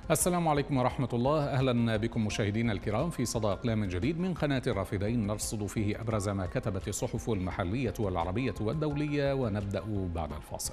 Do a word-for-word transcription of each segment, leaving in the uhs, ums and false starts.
السلام عليكم ورحمة الله. أهلا بكم مشاهدينا الكرام في صدى أقلام جديد من قناة الرافدين، نرصد فيه أبرز ما كتبت الصحف المحلية والعربية والدولية، ونبدأ بعد الفاصل.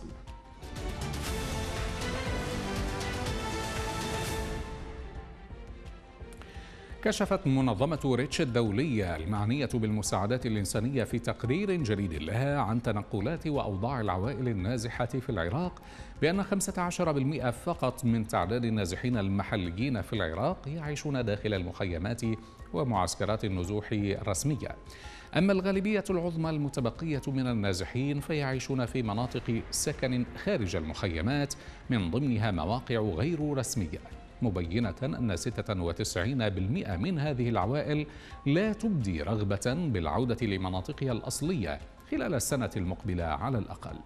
كشفت منظمة ريتش الدولية المعنية بالمساعدات الإنسانية في تقرير جديد لها عن تنقلات وأوضاع العوائل النازحة في العراق بأن خمسة عشر بالمئة فقط من تعداد النازحين المحليين في العراق يعيشون داخل المخيمات ومعسكرات النزوح الرسمية، أما الغالبية العظمى المتبقية من النازحين فيعيشون في مناطق سكن خارج المخيمات، من ضمنها مواقع غير رسمية، مبينة أن ستة وتسعين بالمئة من هذه العوائل لا تبدي رغبة بالعودة لمناطقها الأصلية خلال السنة المقبلة على الأقل.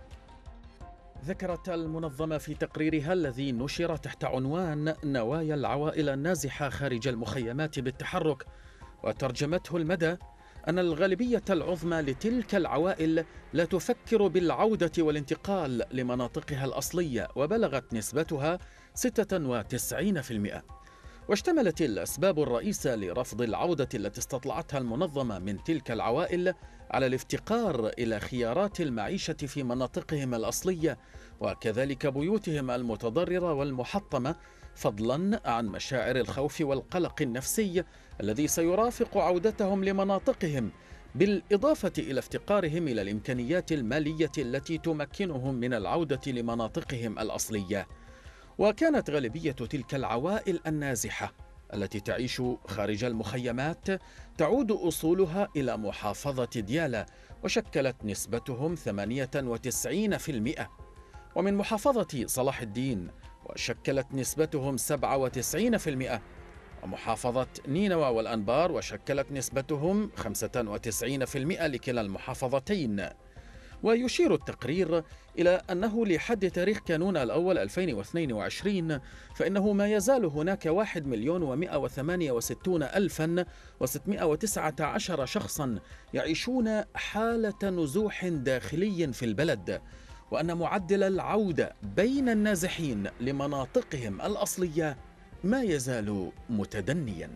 ذكرت المنظمة في تقريرها الذي نشر تحت عنوان نوايا العوائل النازحة خارج المخيمات بالتحرك وترجمته المدى أن الغالبية العظمى لتلك العوائل لا تفكر بالعودة والانتقال لمناطقها الأصلية، وبلغت نسبتها ستة وتسعين بالمئة. واشتملت الأسباب الرئيسة لرفض العودة التي استطلعتها المنظمة من تلك العوائل على الافتقار إلى خيارات المعيشة في مناطقهم الأصلية، وكذلك بيوتهم المتضررة والمحطمة، فضلا عن مشاعر الخوف والقلق النفسي الذي سيرافق عودتهم لمناطقهم، بالإضافة إلى افتقارهم إلى الإمكانيات المالية التي تمكنهم من العودة لمناطقهم الأصلية. وكانت غالبية تلك العوائل النازحة التي تعيش خارج المخيمات تعود أصولها إلى محافظة ديالى، وشكلت نسبتهم ثمانية وتسعين بالمئة، ومن محافظة صلاح الدين وشكلت نسبتهم سبعة وتسعين بالمئة، ومحافظة نينوى والأنبار وشكلت نسبتهم خمسة وتسعين بالمئة لكلا المحافظتين. ويشير التقرير إلى أنه لحد تاريخ كانون الأول ألفين واثنين وعشرين فإنه ما يزال هناك واحد مليون ومئة وثمانية وستون ألفا وستمئة وتسعة عشر شخصا يعيشون حالة نزوح داخلي في البلد، وأن معدل العودة بين النازحين لمناطقهم الأصلية ما يزال متدنيا.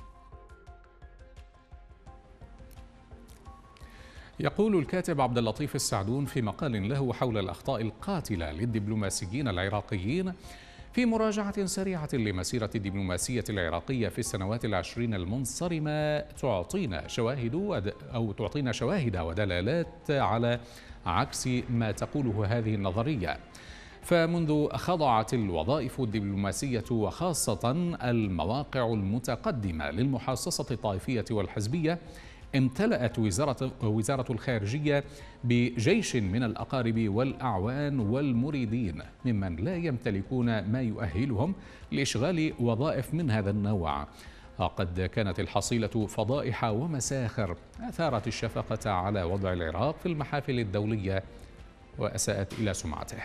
يقول الكاتب عبد اللطيف السعدون في مقال له حول الأخطاء القاتلة للدبلوماسيين العراقيين في مراجعة سريعة لمسيرة الدبلوماسية العراقية في السنوات العشرين المنصرمة تعطينا شواهد أو تعطينا شواهد ودلالات على عكس ما تقوله هذه النظرية. فمنذ خضعت الوظائف الدبلوماسية وخاصة المواقع المتقدمة للمحاصصة الطائفية والحزبية، امتلأت وزارة, وزارة الخارجية بجيش من الأقارب والأعوان والمريدين ممن لا يمتلكون ما يؤهلهم لإشغال وظائف من هذا النوع. وقد كانت الحصيلة فضائح ومساخر أثارت الشفقة على وضع العراق في المحافل الدولية وأساءت إلى سمعته.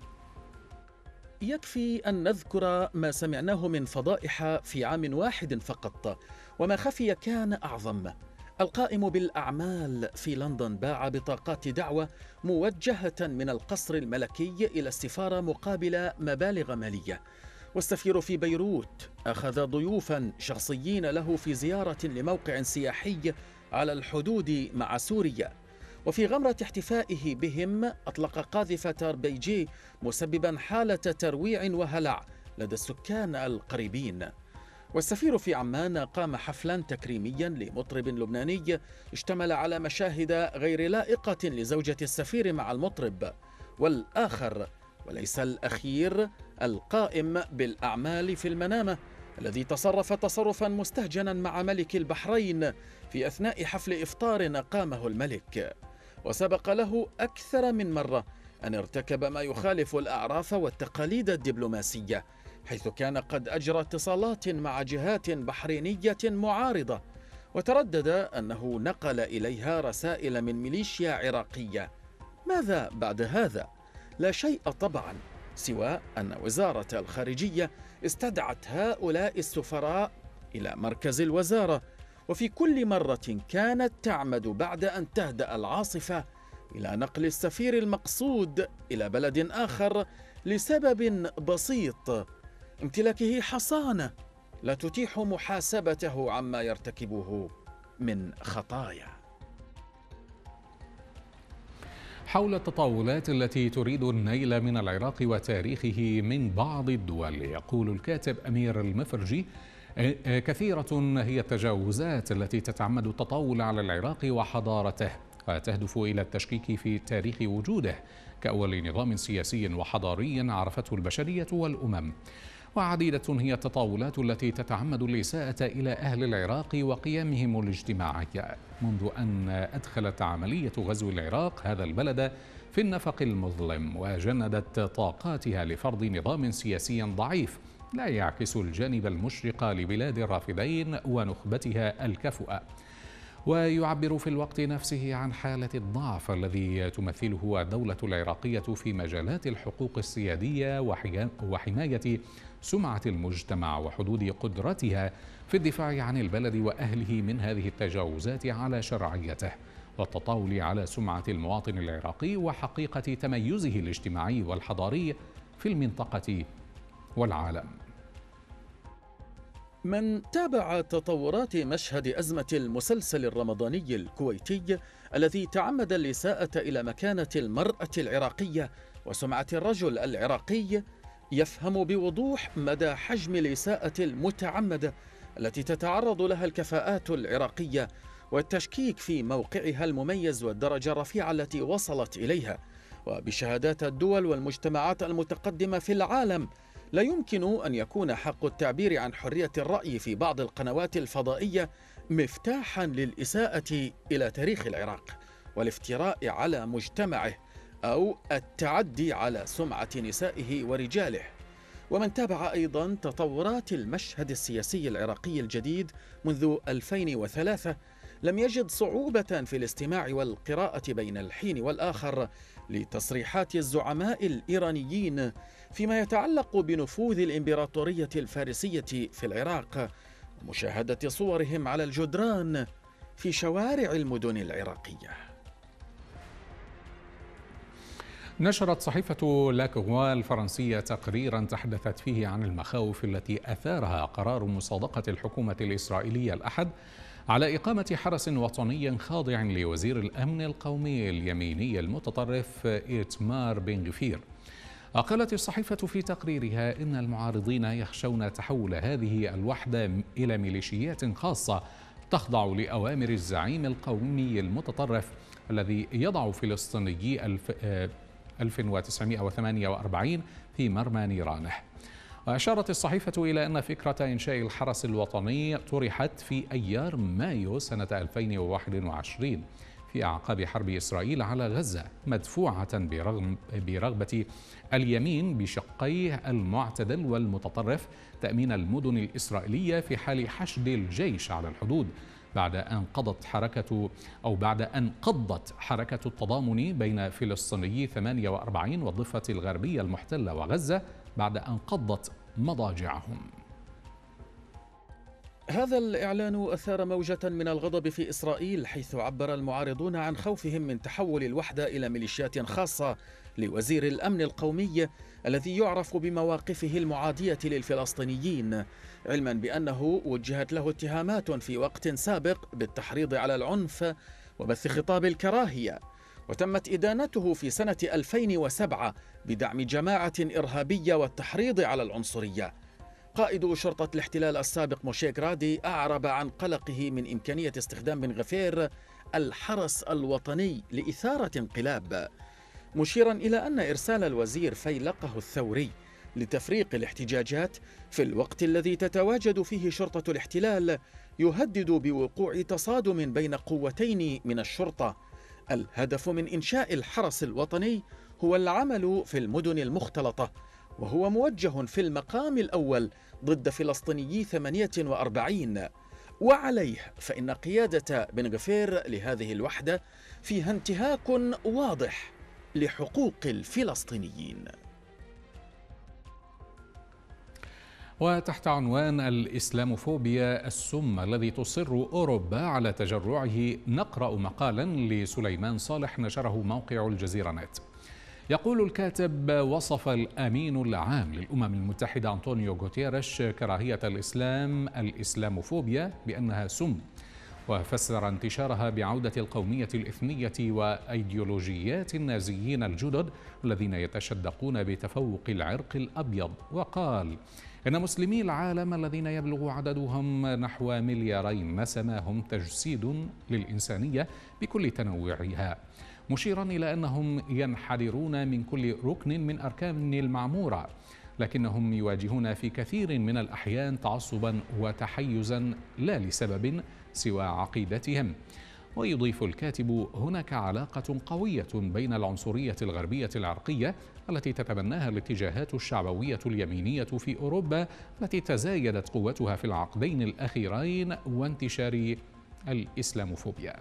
يكفي أن نذكر ما سمعناه من فضائح في عام واحد فقط، وما خفي كان أعظم. القائم بالأعمال في لندن باع بطاقات دعوة موجهة من القصر الملكي إلى السفارة مقابل مبالغ مالية، والسفير في بيروت أخذ ضيوفا شخصيين له في زيارة لموقع سياحي على الحدود مع سوريا، وفي غمرة احتفائه بهم أطلق قاذفة ار بي جي مسببا حالة ترويع وهلع لدى السكان القريبين. والسفير في عمان قام حفلا تكريميا لمطرب لبناني اشتمل على مشاهد غير لائقة لزوجة السفير مع المطرب. والآخر وليس الأخير القائم بالأعمال في المنامة الذي تصرف تصرفا مستهجنا مع ملك البحرين في أثناء حفل إفطار قامه الملك، وسبق له أكثر من مرة أن ارتكب ما يخالف الأعراف والتقاليد الدبلوماسية، حيث كان قد أجرى اتصالات مع جهات بحرينية معارضة، وتردد أنه نقل إليها رسائل من ميليشيا عراقية. ماذا بعد هذا؟ لا شيء طبعا، سوى أن وزارة الخارجية استدعت هؤلاء السفراء إلى مركز الوزارة، وفي كل مرة كانت تعمد بعد أن تهدأ العاصفة إلى نقل السفير المقصود إلى بلد آخر لسبب بسيط: امتلاكه حصانة لا تتيح محاسبته عما يرتكبه من خطايا. حول التطاولات التي تريد النيل من العراق وتاريخه من بعض الدول، يقول الكاتب أمير المفرجي: كثيرة هي التجاوزات التي تتعمد التطاول على العراق وحضارته، وتهدف إلى التشكيك في تاريخ وجوده كأول نظام سياسي وحضاري عرفته البشرية والأمم. وعديدة هي التطاولات التي تتعمد الإساءة إلى أهل العراق وقيمهم الاجتماعية، منذ أن أدخلت عملية غزو العراق هذا البلد في النفق المظلم وجندت طاقاتها لفرض نظام سياسي ضعيف لا يعكس الجانب المشرق لبلاد الرافدين ونخبتها الكفؤة، ويعبر في الوقت نفسه عن حالة الضعف الذي تمثله الدولة العراقية في مجالات الحقوق السيادية وحماية سمعة المجتمع وحدود قدرتها في الدفاع عن البلد وأهله من هذه التجاوزات على شرعيته والتطاول على سمعة المواطن العراقي وحقيقة تميزه الاجتماعي والحضاري في المنطقة والعالم. من تابع تطورات مشهد أزمة المسلسل الرمضاني الكويتي الذي تعمد الإساءة إلى مكانة المرأة العراقية وسمعة الرجل العراقي يفهم بوضوح مدى حجم الإساءة المتعمدة التي تتعرض لها الكفاءات العراقية والتشكيك في موقعها المميز والدرجة الرفيعة التي وصلت إليها. وبشهادات الدول والمجتمعات المتقدمة في العالم، لا يمكن أن يكون حق التعبير عن حرية الرأي في بعض القنوات الفضائية مفتاحا للإساءة إلى تاريخ العراق والافتراء على مجتمعه أو التعدي على سمعة نسائه ورجاله. ومن تابع أيضا تطورات المشهد السياسي العراقي الجديد منذ ألفين وثلاثة لم يجد صعوبة في الاستماع والقراءة بين الحين والآخر لتصريحات الزعماء الإيرانيين فيما يتعلق بنفوذ الإمبراطورية الفارسية في العراق ومشاهدة صورهم على الجدران في شوارع المدن العراقية. نشرت صحيفة لاكغوا الفرنسية تقريرا تحدثت فيه عن المخاوف التي أثارها قرار مصادقة الحكومة الإسرائيلية الأحد على إقامة حرس وطني خاضع لوزير الأمن القومي اليميني المتطرف إيتمار بن غفير. قالت الصحيفة في تقريرها إن المعارضين يخشون تحول هذه الوحدة إلى ميليشيات خاصة تخضع لأوامر الزعيم القومي المتطرف الذي يضع فلسطينيي ألف وتسعمائة وثمانية وأربعين في مرمى نيرانه. وأشارت الصحيفة إلى أن فكرة إنشاء الحرس الوطني طرحت في أيار مايو سنة ألفين وواحد وعشرين في أعقاب حرب إسرائيل على غزة، مدفوعة برغم برغبة اليمين بشقيه المعتدل والمتطرف تأمين المدن الإسرائيلية في حال حشد الجيش على الحدود، بعد أن قضت حركة أو بعد أن قضت حركة التضامن بين فلسطينيي ثمانية وأربعين والضفة الغربية المحتلة وغزة بعد أن قضت مضاجعهم. هذا الإعلان أثار موجة من الغضب في إسرائيل، حيث عبر المعارضون عن خوفهم من تحول الوحدة إلى ميليشيات خاصة لوزير الأمن القومي الذي يعرف بمواقفه المعادية للفلسطينيين، علما بأنه وجهت له اتهامات في وقت سابق بالتحريض على العنف وبث خطاب الكراهية، وتمت إدانته في سنة ألفين وسبعة بدعم جماعة إرهابية والتحريض على العنصرية. قائد شرطة الاحتلال السابق موشي غرادي أعرب عن قلقه من إمكانية استخدام بن غفير الحرس الوطني لإثارة انقلاب، مشيرا إلى أن إرسال الوزير فيلقه الثوري لتفريق الاحتجاجات في الوقت الذي تتواجد فيه شرطة الاحتلال يهدد بوقوع تصادم بين قوتين من الشرطة. الهدف من إنشاء الحرس الوطني هو العمل في المدن المختلطة، وهو موجه في المقام الأول ضد فلسطينيي ثمانية وأربعين، وعليه فإن قيادة بن غفير لهذه الوحدة فيها انتهاك واضح لحقوق الفلسطينيين. وتحت عنوان الإسلاموفوبيا السم الذي تصر أوروبا على تجرعه، نقرأ مقالا لسليمان صالح نشره موقع الجزيرة نت. يقول الكاتب: وصف الأمين العام للأمم المتحدة أنطونيو غوتيريش كراهية الإسلام الإسلاموفوبيا بأنها سم، وفسر انتشارها بعودة القومية الإثنية وأيديولوجيات النازيين الجدد الذين يتشدقون بتفوق العرق الأبيض، وقال إن مسلمي العالم الذين يبلغ عددهم نحو مليارين نسمة هم تجسيد للإنسانية بكل تنوعها، مشيرا إلى أنهم ينحدرون من كل ركن من أركان المعمورة، لكنهم يواجهون في كثير من الأحيان تعصبا وتحيزا لا لسبب سوى عقيدتهم. ويضيف الكاتب: هناك علاقة قوية بين العنصرية الغربية العرقية التي تتبناها الاتجاهات الشعبوية اليمينية في أوروبا التي تزايدت قوتها في العقدين الأخيرين وانتشار الإسلاموفوبيا.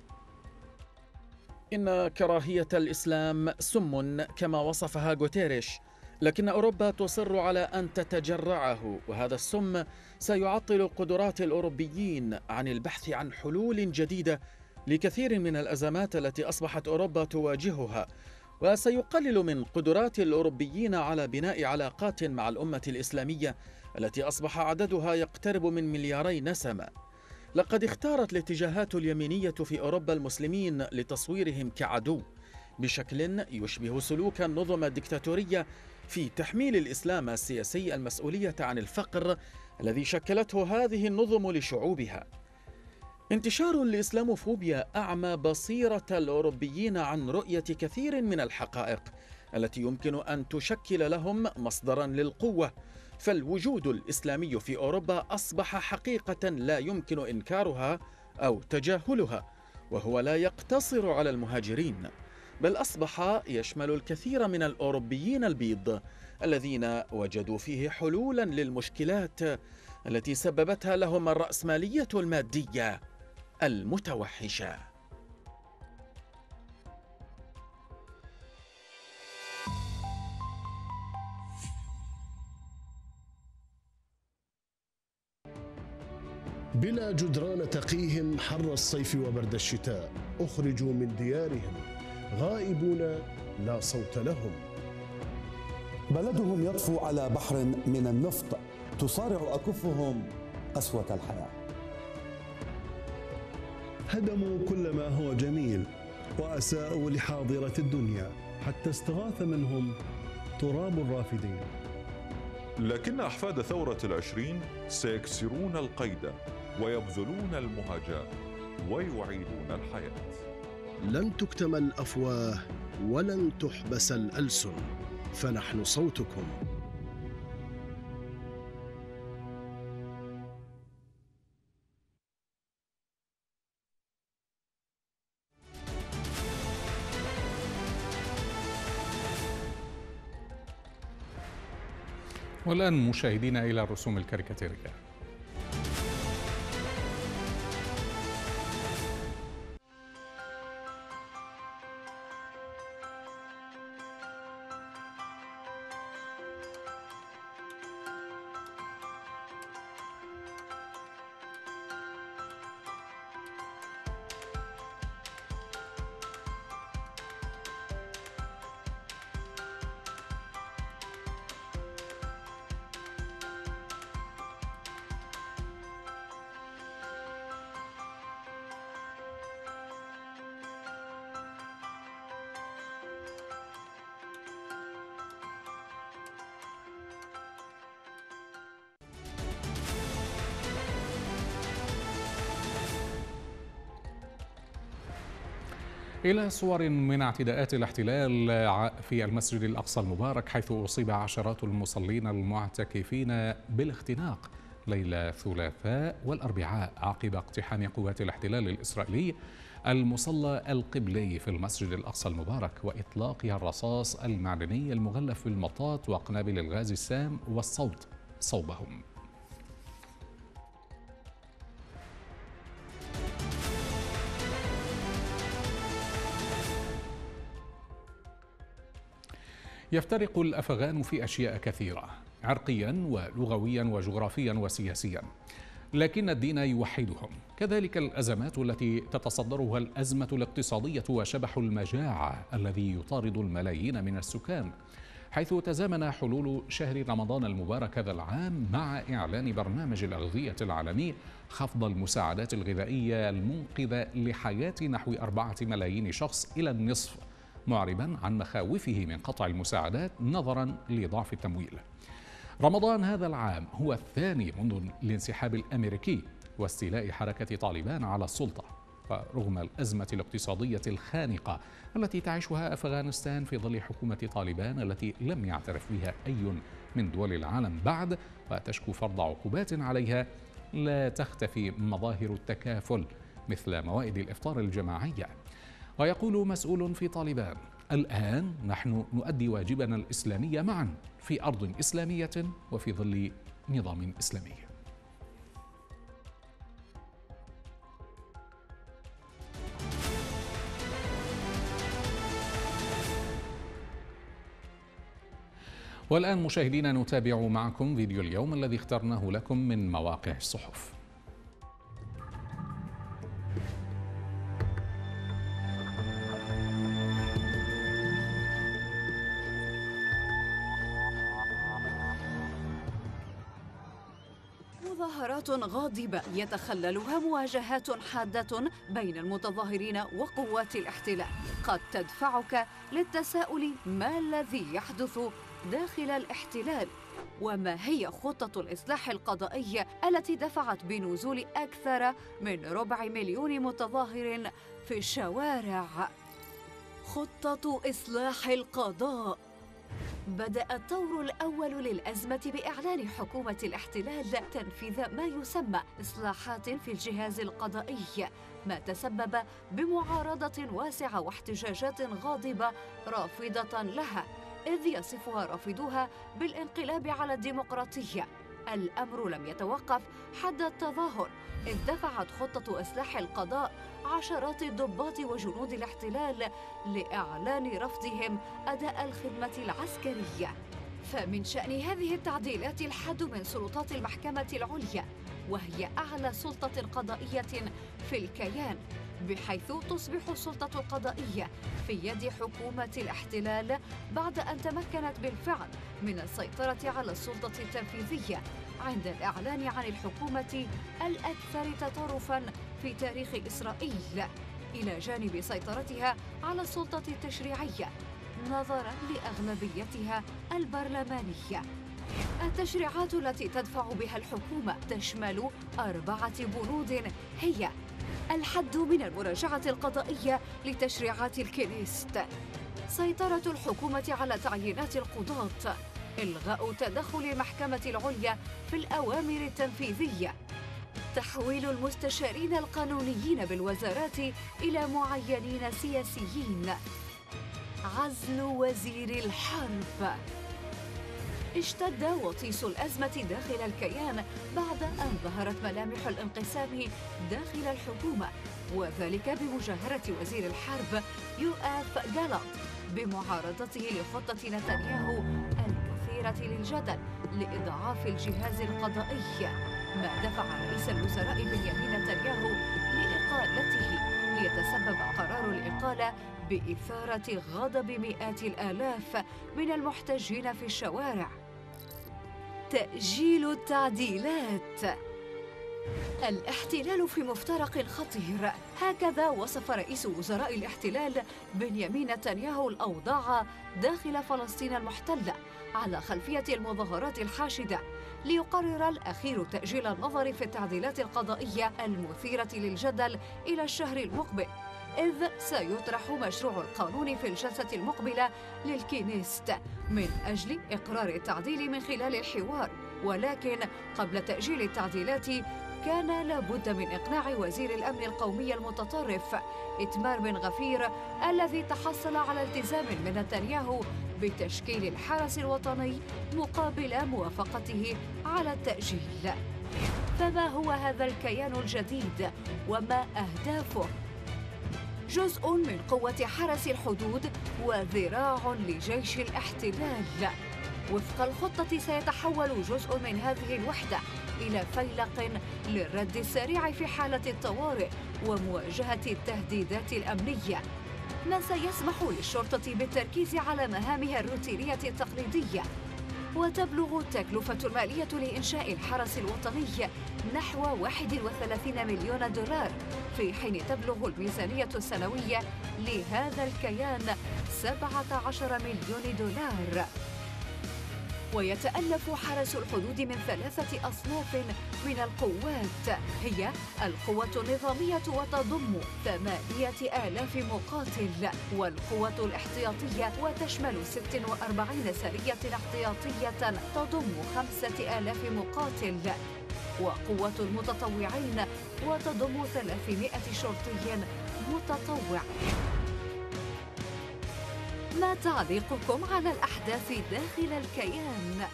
إن كراهية الإسلام سم كما وصفها غوتيريش، لكن أوروبا تصر على أن تتجرعه، وهذا السم سيعطل قدرات الأوروبيين عن البحث عن حلول جديدة لكثير من الأزمات التي أصبحت أوروبا تواجهها، وسيقلل من قدرات الأوروبيين على بناء علاقات مع الأمة الإسلامية التي أصبح عددها يقترب من ملياري نسمة. لقد اختارت الاتجاهات اليمينية في أوروبا المسلمين لتصويرهم كعدو بشكل يشبه سلوك النظم الدكتاتورية في تحميل الإسلام السياسي المسؤولية عن الفقر الذي شكلته هذه النظم لشعوبها. انتشار الإسلاموفوبيا أعمى بصيرة الأوروبيين عن رؤية كثير من الحقائق التي يمكن أن تشكل لهم مصدرا للقوة، فالوجود الإسلامي في أوروبا أصبح حقيقة لا يمكن إنكارها أو تجاهلها، وهو لا يقتصر على المهاجرين، بل أصبح يشمل الكثير من الأوروبيين البيض الذين وجدوا فيه حلولا للمشكلات التي سببتها لهم الرأسمالية المادية المتوحشة. بلا جدران تقيهم حر الصيف وبرد الشتاء، أخرجوا من ديارهم غائبون لا صوت لهم. بلدهم يطفو على بحر من النفط، تصارع أكفهم قسوة الحياة. هدموا كل ما هو جميل وأساءوا لحاضرة الدنيا حتى استغاث منهم تراب الرافدين. لكن أحفاد ثورة العشرين سيكسرون القيد ويبذلون المهاجة ويعيدون الحياة. لن تكتم الأفواه ولن تحبس الألسن، فنحن صوتكم. والآن مشاهدينا إلى الرسوم الكاريكاتيرية. إلى صور من اعتداءات الاحتلال في المسجد الأقصى المبارك، حيث أصيب عشرات المصلين المعتكفين بالاختناق ليلة الثلاثاء والأربعاء عقب اقتحام قوات الاحتلال الإسرائيلي المصلى القبلي في المسجد الأقصى المبارك وإطلاقها الرصاص المعدني المغلف بالمطاط وقنابل الغاز السام والصوت صوبهم. يفترق الأفغان في أشياء كثيرة عرقيا ولغويا وجغرافيا وسياسيا، لكن الدين يوحدهم. كذلك الأزمات التي تتصدرها الأزمة الاقتصادية وشبح المجاعة الذي يطارد الملايين من السكان، حيث تزامن حلول شهر رمضان المبارك هذا العام مع إعلان برنامج الأغذية العالمي خفض المساعدات الغذائية المنقذة لحياة نحو أربعة ملايين شخص إلى النصف، معربا عن مخاوفه من قطع المساعدات نظرا لضعف التمويل. رمضان هذا العام هو الثاني منذ الانسحاب الأمريكي واستيلاء حركة طالبان على السلطة، ورغم الأزمة الاقتصادية الخانقة التي تعيشها أفغانستان في ظل حكومة طالبان التي لم يعترف بها أي من دول العالم بعد وتشكو فرض عقوبات عليها، لا تختفي مظاهر التكافل مثل موائد الإفطار الجماعية. ويقول مسؤول في طالبان: الآن نحن نؤدي واجبنا الإسلامي معا في أرض إسلامية وفي ظل نظام إسلامي. والآن مشاهدينا نتابع معكم فيديو اليوم الذي اخترناه لكم من مواقع الصحف. مظاهرات غاضبة يتخللها مواجهات حادة بين المتظاهرين وقوات الاحتلال قد تدفعك للتساؤل ما الذي يحدث داخل الاحتلال، وما هي خطة الإصلاح القضائي التي دفعت بنزول أكثر من ربع مليون متظاهر في الشوارع. خطة إصلاح القضاء. بدأ الطور الأول للأزمة بإعلان حكومة الاحتلال تنفيذ ما يسمى إصلاحات في الجهاز القضائي، ما تسبب بمعارضة واسعة واحتجاجات غاضبة رافضة لها، إذ يصفها رافضوها بالانقلاب على الديمقراطية. الأمر لم يتوقف حد التظاهر، إذ دفعت خطة إصلاح القضاء عشرات الضباط وجنود الاحتلال لإعلان رفضهم أداء الخدمة العسكرية. فمن شأن هذه التعديلات الحد من سلطات المحكمة العليا، وهي أعلى سلطة قضائية في الكيان، بحيث تصبح السلطة القضائية في يد حكومة الاحتلال بعد أن تمكنت بالفعل من السيطرة على السلطة التنفيذية عند الإعلان عن الحكومة الأكثر تطرفاً في تاريخ إسرائيل، إلى جانب سيطرتها على السلطة التشريعية نظراً لأغلبيتها البرلمانية. التشريعات التي تدفع بها الحكومة تشمل أربعة بنود، هي: الحد من المراجعة القضائية لتشريعات الكنيست، سيطرة الحكومة على تعيينات القضاة، إلغاء تدخل المحكمة العليا في الأوامر التنفيذية، تحويل المستشارين القانونيين بالوزارات إلى معينين سياسيين، عزل وزير الحرب. اشتد وطيس الأزمة داخل الكيان بعد أن ظهرت ملامح الانقسام داخل الحكومة، وذلك بمجاهرة وزير الحرب يوآف جالانت بمعارضته لخطة نتنياهو المثيرة للجدل لإضعاف الجهاز القضائي، ما دفع رئيس الوزراء بنيامين نتنياهو لإقالته، ليتسبب قرار الإقالة بإثارة غضب مئات الآلاف من المحتجين في الشوارع. تأجيل التعديلات. الاحتلال في مفترق خطير، هكذا وصف رئيس وزراء الاحتلال بنيامين نتنياهو الأوضاع داخل فلسطين المحتلة على خلفية المظاهرات الحاشدة، ليقرر الأخير تأجيل النظر في التعديلات القضائية المثيرة للجدل إلى الشهر المقبل، إذ سيطرح مشروع القانون في الجلسة المقبلة للكنيست من أجل إقرار التعديل من خلال الحوار. ولكن قبل تأجيل التعديلات كان لابد من إقناع وزير الأمن القومي المتطرف إتمار بن غفير، الذي تحصل على التزام من نتنياهو بتشكيل الحرس الوطني مقابل موافقته على التأجيل. فما هو هذا الكيان الجديد وما أهدافه؟ جزء من قوة حرس الحدود وذراع لجيش الاحتلال. وفق الخطة سيتحول جزء من هذه الوحدة إلى فيلق للرد السريع في حالة الطوارئ ومواجهة التهديدات الأمنية، ما سيسمح للشرطة بالتركيز على مهامها الروتينية التقليدية. وتبلغ التكلفة المالية لإنشاء الحرس الوطني نحو واحد وثلاثين مليون دولار، في حين تبلغ الميزانية السنوية لهذا الكيان سبعة عشر مليون دولار. ويتألف حرس الحدود من ثلاثة أصناف من القوات، هي القوة النظامية وتضم ثمانية آلاف مقاتل، والقوة الاحتياطية وتشمل ست وأربعين سرية احتياطية تضم خمسة آلاف مقاتل، وقوة المتطوعين وتضم ثلاثمائة شرطي متطوع. ما تعليقكم على الأحداث داخل الكيان؟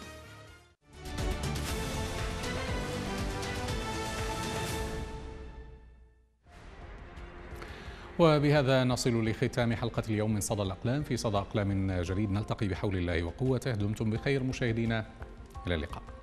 وبهذا نصل لختام حلقة اليوم من صدى الأقلام. في صدى أقلام جديد نلتقي بحول الله وقوته. دمتم بخير مشاهدينا، إلى اللقاء.